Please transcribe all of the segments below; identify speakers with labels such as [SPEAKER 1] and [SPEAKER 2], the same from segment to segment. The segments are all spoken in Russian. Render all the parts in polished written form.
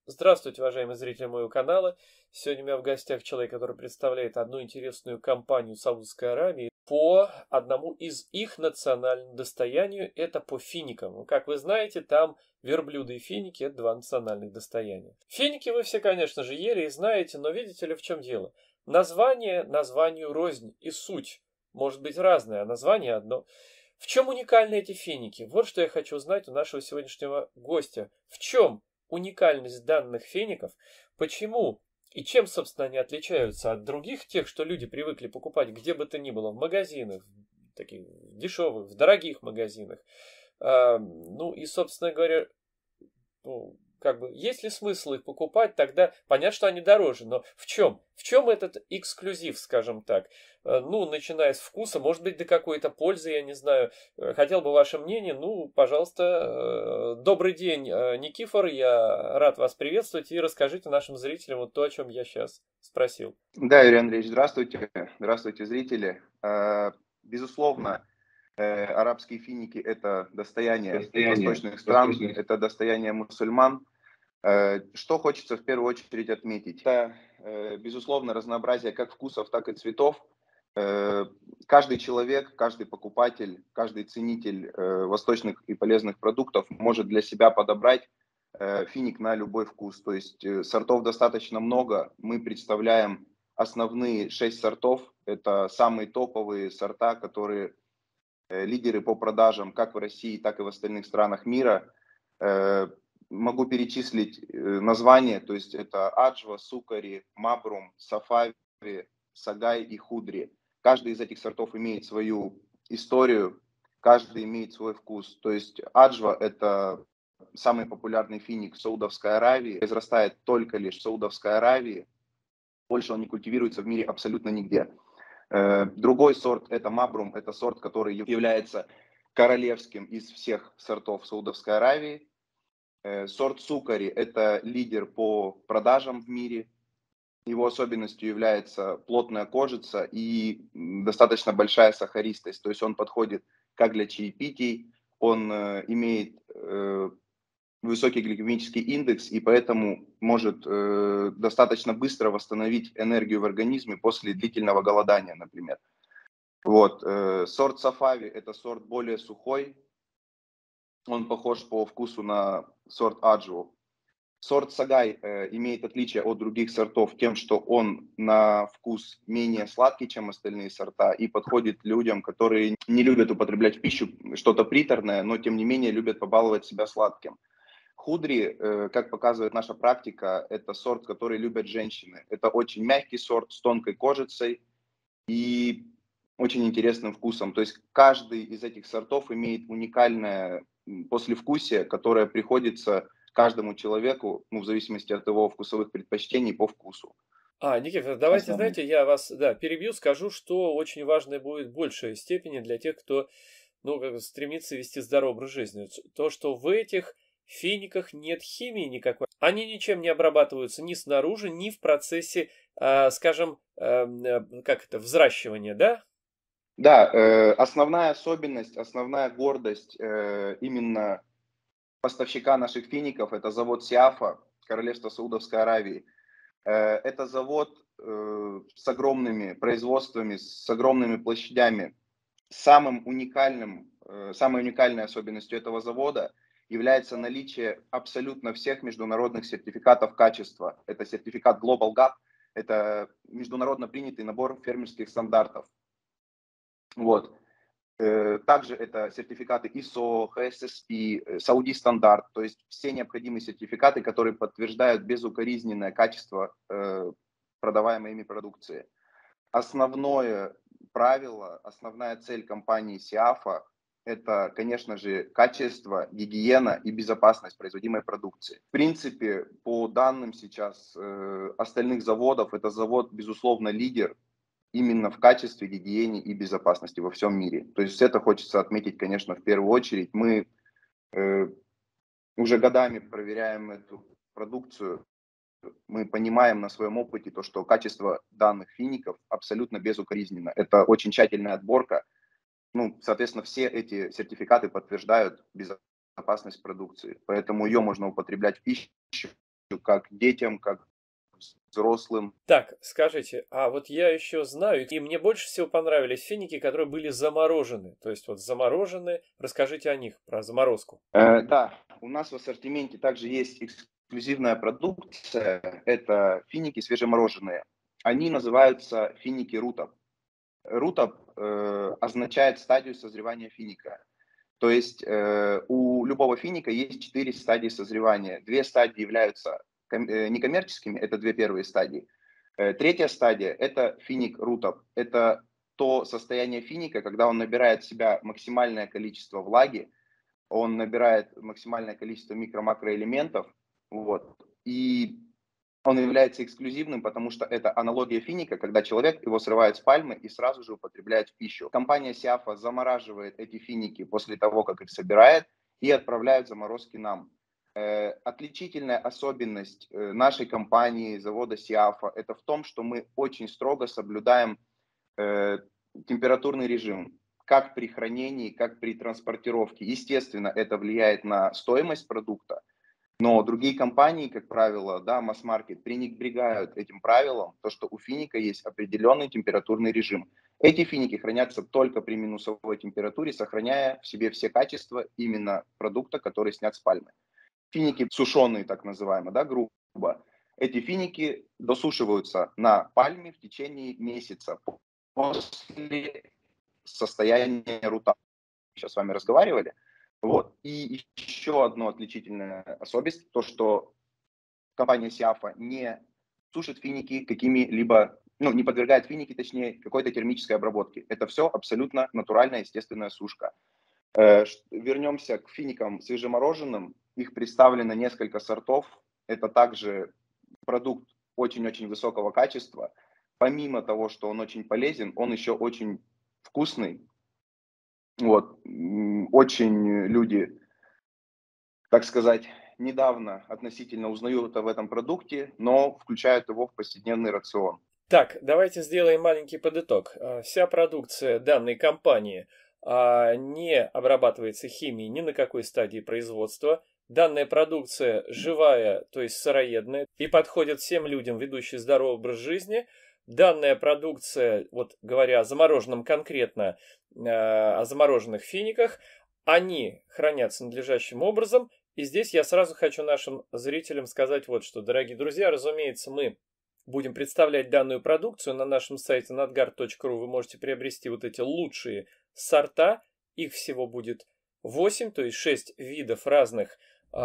[SPEAKER 1] Здравствуйте, уважаемые зрители моего канала. Сегодня у меня в гостях человек, который представляет одну интересную компанию Саудовской Аравии по одному из их национальных достоянию, это по финикам. Ну, как вы знаете, там верблюды и финики– это два национальных достояния. Финики вы все, конечно же, ели и знаете, но видите ли, в чем дело? Название названию рознь, и суть может быть разная, а название одно. В чем уникальны эти финики? Вот что я хочу узнать у нашего сегодняшнего гостя. В чем уникальность данных феников, почему и чем, собственно, они отличаются от других, тех, что люди привыкли покупать где бы то ни было, в магазинах, в таких дешевых, в дорогих магазинах. Ну и, собственно говоря, ну, как бы, есть ли смысл их покупать, тогда понятно, что они дороже, но в чем? В чем этот эксклюзив, скажем так? Ну, начиная с вкуса, может быть, до какой-то пользы, я не знаю. Хотел бы ваше мнение. Ну, пожалуйста, добрый день, Никифор, я рад вас приветствовать, и расскажите нашим зрителям вот то, о чем я сейчас спросил.
[SPEAKER 2] Да, Юрий Андреевич, здравствуйте. Здравствуйте, зрители. Безусловно, арабские финики– это достояние восточных стран, это достояние мусульман. Что хочется в первую очередь отметить? Это, безусловно, разнообразие как вкусов, так и цветов. Каждый человек, каждый покупатель, каждый ценитель восточных и полезных продуктов может для себя подобрать финик на любой вкус. То есть сортов достаточно много. Мы представляем основные 6 сортов. Это самые топовые сорта, которые лидеры по продажам как в России, так и в остальных странах мира. Могу перечислить названия, то есть это Аджва, Сукари, Мабрум, Сафави, Сагай и Худри. Каждый из этих сортов имеет свою историю, каждый имеет свой вкус. То есть Аджва– это самый популярный финик в Саудовской Аравии, произрастает только лишь в Саудовской Аравии, больше он не культивируется в мире абсолютно нигде. Другой сорт это Мабрум, это сорт, который является королевским из всех сортов Саудовской Аравии. Сорт Сукари это лидер по продажам в мире. Его особенностью является плотная кожица и достаточно большая сахаристость. То есть он подходит как для чаепитий, он имеет высокий гликемический индекс и поэтому может достаточно быстро восстановить энергию в организме после длительного голодания, например. Вот. Сорт Сафави– это сорт более сухой, он похож по вкусу на сорт Аджву. Сорт Сагай имеет отличие от других сортов тем, что он на вкус менее сладкий, чем остальные сорта, и подходит людям, которые не любят употреблять в пищу что-то приторное, но тем не менее любят побаловать себя сладким. Худри, как показывает наша практика, это сорт, который любят женщины. Это очень мягкий сорт с тонкой кожицей и очень интересным вкусом. То есть каждый из этих сортов имеет уникальное послевкусие, которое приходится каждому человеку, ну, в зависимости от его вкусовых предпочтений, по вкусу.
[SPEAKER 1] Никита, давайте,
[SPEAKER 2] Основным.
[SPEAKER 1] знаете, я вас, да, перебью, скажу, что очень важно будет в большей степени для тех, кто, ну, как бы стремится вести здоровый образ жизни. То, что в этих финиках нет химии никакой. Они ничем не обрабатываются ни снаружи, ни в процессе, скажем, как это, взращивания, да?
[SPEAKER 2] Да, основная особенность, основная гордость именно поставщика наших фиников– это завод Сиафа, Королевство Саудовской Аравии. Это завод с огромными производствами, с огромными площадями. Самой уникальной особенностью этого завода является наличие абсолютно всех международных сертификатов качества. Это сертификат Global GAP, это международно принятый набор фермерских стандартов. Вот. Также это сертификаты ISO, HSSP, Saudi стандарт, то есть все необходимые сертификаты, которые подтверждают безукоризненное качество продаваемой ими продукции. Основное правило, основная цель компании Сиафа– это, конечно же, качество, гигиена и безопасность производимой продукции. В принципе, по данным сейчас остальных заводов, это завод, безусловно, лидер именно в качестве, гигиене и безопасности во всем мире. То есть это хочется отметить, конечно, в первую очередь. Мы уже годами проверяем эту продукцию, мы понимаем на своем опыте то, что качество данных фиников абсолютно безукоризненно. Это очень тщательная отборка. Ну, соответственно, все эти сертификаты подтверждают безопасность продукции. Поэтому ее можно употреблять в пищу как детям, как взрослым.
[SPEAKER 1] Так, скажите, а вот я еще знаю, и мне больше всего понравились финики, которые были заморожены. То есть вот заморожены. Расскажите о них, про заморозку.
[SPEAKER 2] Да, у нас в ассортименте также есть эксклюзивная продукция. Это финики свежемороженые. Они называются финики рутап. Рутап означает стадию созревания финика. То есть у любого финика есть 4 стадии созревания. 2 стадии являются некоммерческими, это 2 первые стадии. Третья стадия – это финик рутап. Это то состояние финика, когда он набирает в себя максимальное количество влаги, он набирает максимальное количество микро-макроэлементов, вот, и он является эксклюзивным, потому что это аналогия финика, когда человек его срывает с пальмы и сразу же употребляет в пищу. Компания Сиафа замораживает эти финики после того, как их собирает, и отправляет заморозки нам. Отличительная особенность нашей компании, завода Сиафа, это в том, что мы очень строго соблюдаем температурный режим, как при хранении, как при транспортировке. Естественно, это влияет на стоимость продукта, но другие компании, как правило, да, масс-маркет, пренебрегают этим правилом, то, что у финика есть определенный температурный режим. Эти финики хранятся только при минусовой температуре, сохраняя в себе все качества именно продукта, который снят с пальмы. Финики сушеные, так называемые, да, грубо. Эти финики досушиваются на пальме в течение месяца после состояния рута. Сейчас с вами разговаривали. Вот. И еще одно отличительная особенность, то, что компания Сиафа не сушит финики какими-либо, ну, не подвергает финики, точнее, какой-то термической обработке. Это все абсолютно натуральная, естественная сушка. Вернемся к финикам свежемороженым. Их представлено несколько сортов. Это также продукт очень-очень высокого качества. Помимо того, что он очень полезен, он еще очень вкусный. Вот. Очень люди, так сказать, недавно относительно узнают об этом продукте, но включают его в повседневный рацион.
[SPEAKER 1] Так, давайте сделаем маленький подыток. Вся продукция данной компании не обрабатывается химией ни на какой стадии производства. Данная продукция живая, то есть сыроедная, и подходит всем людям, ведущим здоровый образ жизни. Данная продукция, вот говоря о замороженном конкретно, о замороженных финиках, они хранятся надлежащим образом. И здесь я сразу хочу нашим зрителям сказать вот что, дорогие друзья, разумеется, мы будем представлять данную продукцию на нашем сайте nadgard.ru. Вы можете приобрести вот эти лучшие сорта. Их всего будет 8, то есть 6 видов разных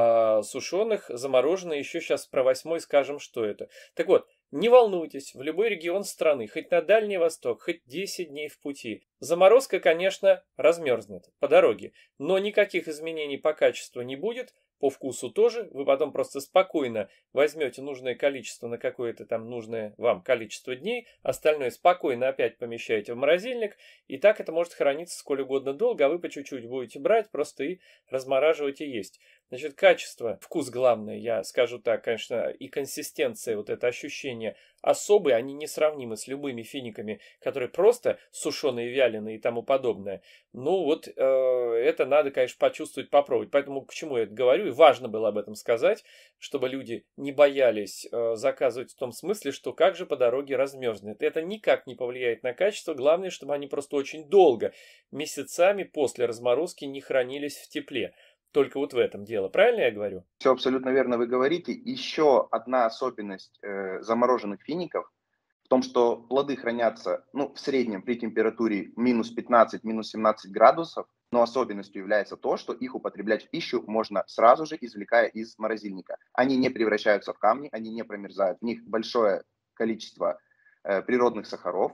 [SPEAKER 1] сушеных, замороженных. Еще сейчас про 8 скажем, что это. Так вот, не волнуйтесь, в любой регион страны, хоть на Дальний Восток, хоть 10 дней в пути. Заморозка, конечно, размерзнет по дороге, но никаких изменений по качеству не будет. По вкусу тоже. Вы потом просто спокойно возьмете нужное количество на какое-то там нужное вам количество дней. Остальное спокойно опять помещаете в морозильник. И так это может храниться сколь угодно долго, а вы по чуть-чуть будете брать просто и размораживать и есть. Значит, качество, вкус главное, я скажу так, конечно, и консистенция, вот это ощущение особые, они несравнимы с любыми финиками, которые просто сушеные, вяленые и тому подобное. Ну вот, это надо, конечно, почувствовать, попробовать. Поэтому к чему я это говорю, и важно было об этом сказать, чтобы люди не боялись заказывать в том смысле, что как же по дороге размерзнет. Это никак не повлияет на качество, главное, чтобы они просто очень долго, месяцами после разморозки не хранились в тепле. Только вот в этом дело. Правильно я говорю?
[SPEAKER 2] Все абсолютно верно вы говорите. Еще одна особенность замороженных фиников в том, что плоды хранятся, ну, в среднем при температуре минус 15, минус 17 градусов, но особенностью является то, что их употреблять в пищу можно сразу же, извлекая из морозильника. Они не превращаются в камни, они не промерзают. В них большое количество природных сахаров,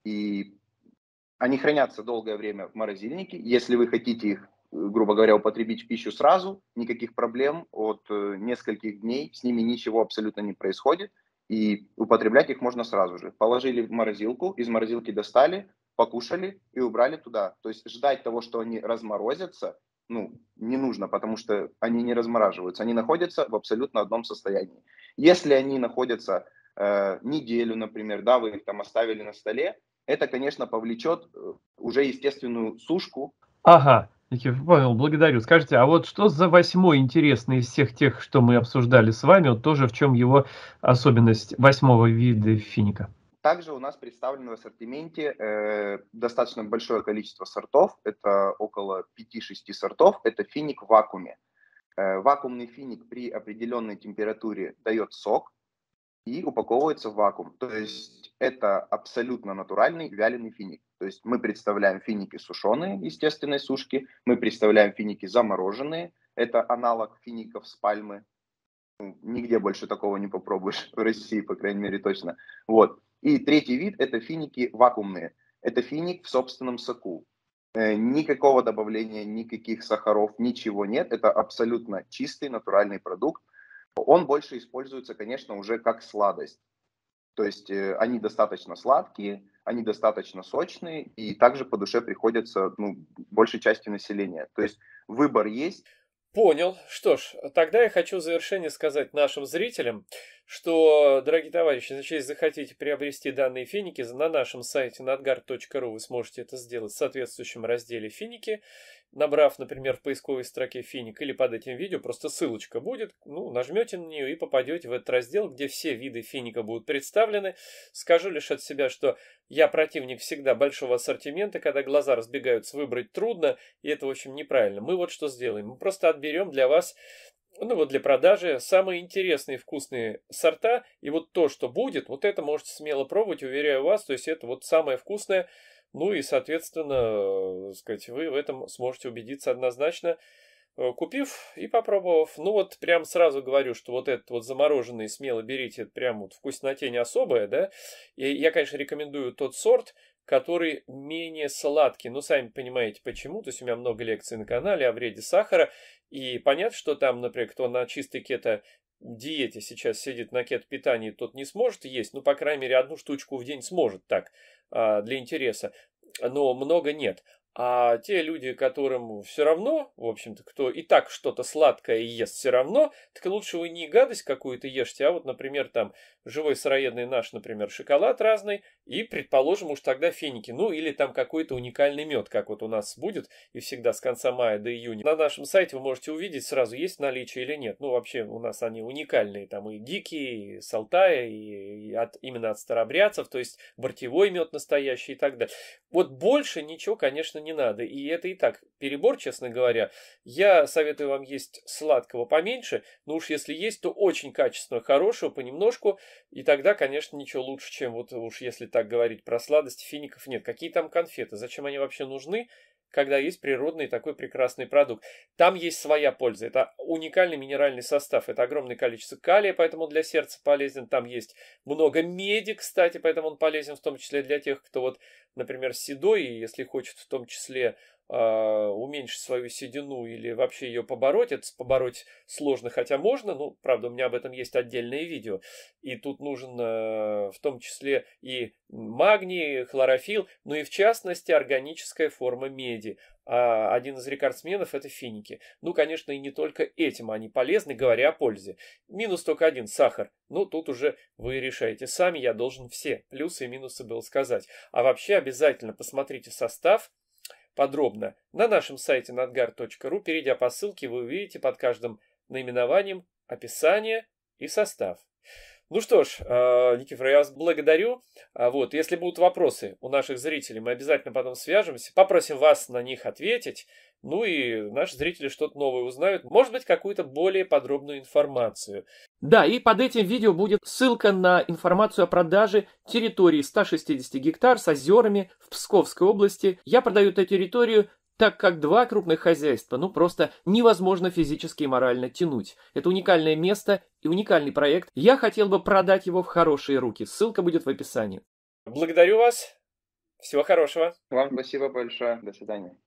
[SPEAKER 2] и они хранятся долгое время в морозильнике. Если вы хотите их, грубо говоря, употребить в пищу сразу, никаких проблем, от нескольких дней с ними ничего абсолютно не происходит, и употреблять их можно сразу же. Положили в морозилку, из морозилки достали, покушали и убрали туда. То есть ждать того, что они разморозятся, ну, не нужно, потому что они не размораживаются, они находятся в абсолютно одном состоянии. Если они находятся неделю, например, да, вы их там оставили на столе, это, конечно, повлечет уже естественную сушку.
[SPEAKER 1] Ага. Никифор, понял, благодарю. Скажите, а вот что за 8-й интересный из всех тех, что мы обсуждали с вами, вот тоже в чем его особенность 8-го вида финика?
[SPEAKER 2] Также у нас представлено в ассортименте достаточно большое количество сортов, это около 5-6 сортов, это финик в вакууме. Вакуумный финик при определенной температуре дает сок и упаковывается в вакуум. То есть это абсолютно натуральный вяленый финик. То есть мы представляем финики сушеные естественной сушки, мы представляем финики замороженные, это аналог фиников с пальмы. Нигде больше такого не попробуешь, в России, по крайней мере, точно. Вот. И третий вид – это финики вакуумные. Это финик в собственном соку. Никакого добавления, никаких сахаров, ничего нет. Это абсолютно чистый натуральный продукт. Он больше используется, конечно, уже как сладость. То есть они достаточно сладкие, они достаточно сочные и также по душе приходятся большей части населения. То есть выбор есть.
[SPEAKER 1] Понял. Что ж, тогда я хочу в завершение сказать нашим зрителям, что, дорогие товарищи, если захотите приобрести данные финики, на нашем сайте nadgard.ru вы сможете это сделать в соответствующем разделе «Финики», набрав, например, в поисковой строке «Финик» или под этим видео, просто ссылочка будет, нажмете на нее и попадете в этот раздел, где все виды финика будут представлены. Скажу лишь от себя, что я противник всегда большого ассортимента, когда глаза разбегаются, выбрать трудно, и это, в общем, неправильно. Мы вот что сделаем, мы просто отберем для вас, для продажи самые интересные вкусные сорта, и вот то, что будет, вот это можете смело пробовать, уверяю вас, то есть это вот самое вкусное. И, соответственно, вы в этом сможете убедиться однозначно, купив и попробовав. Прям сразу говорю, что вот этот вот замороженный смело берите, это прям вот вкуснотень особая, да. И я, конечно, рекомендую тот сорт, который менее сладкий. Сами понимаете почему. То есть у меня много лекций на канале о вреде сахара. И понятно, что там, например, кто на чистой кето-диете сейчас сидит на кето-питании, тот не сможет есть. По крайней мере, одну штучку в день сможет так, для интереса. Но много нет. А те люди, которым все равно, в общем-то, кто и так что-то сладкое ест все равно, так лучше вы не гадость какую-то ешьте, а вот, например, там живой сыроедный наш, например, шоколад разный, и, предположим, уж тогда финики, или там какой-то уникальный мед, как вот у нас будет, и всегда с конца мая до июня. На нашем сайте вы можете увидеть сразу, есть наличие или нет. Вообще у нас они уникальные, там и дикие, и с Алтая, и именно от старобрядцев, то есть бортевой мед настоящий и так далее. Вот больше ничего, конечно, не надо. И это и так перебор, честно говоря. Я советую вам есть сладкого поменьше, но уж если есть, то очень качественного, хорошего, понемножку. И тогда, конечно, ничего лучше, чем вот уж если так говорить про сладости, фиников нет. Какие там конфеты? Зачем они вообще нужны, когда есть природный такой прекрасный продукт? Там есть своя польза. Это уникальный минеральный состав. Это огромное количество калия, поэтому для сердца полезен. Там есть много меди, кстати, поэтому он полезен в том числе для тех, кто вот, например, седой, и если хочет в том числе уменьшить свою седину или вообще ее побороть. Это побороть сложно, хотя можно. Правда, у меня об этом есть отдельное видео. И тут нужен в том числе и магний, хлорофилл, и в частности органическая форма меди. А один из рекордсменов это финики. Конечно, и не только этим они полезны, говоря о пользе. Минус только один — сахар. Тут уже вы решаете сами, я должен все плюсы и минусы был сказать. А вообще обязательно посмотрите состав подробно на нашем сайте nadgard.ru. Перейдя по ссылке, вы увидите под каждым наименованием описание и состав. Что ж, Никифор, я вас благодарю. Если будут вопросы у наших зрителей, мы обязательно потом свяжемся, попросим вас на них ответить. И наши зрители что-то новое узнают, может быть, какую-то более подробную информацию. Да, и под этим видео будет ссылка на информацию о продаже территории 160 гектар с озерами в Псковской области. Я продаю эту территорию, так как два крупных хозяйства, просто невозможно физически и морально тянуть. Это уникальное место и уникальный проект. Я хотел бы продать его в хорошие руки. Ссылка будет в описании. Благодарю вас. Всего хорошего.
[SPEAKER 2] Вам спасибо большое. До свидания.